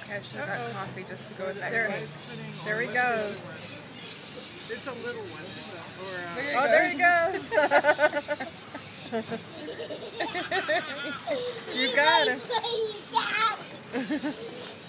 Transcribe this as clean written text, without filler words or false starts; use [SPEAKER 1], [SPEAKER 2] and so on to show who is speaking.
[SPEAKER 1] I should have got coffee just to go with that.
[SPEAKER 2] There he goes.
[SPEAKER 3] It's a little one.
[SPEAKER 2] Oh, there he goes. You got him.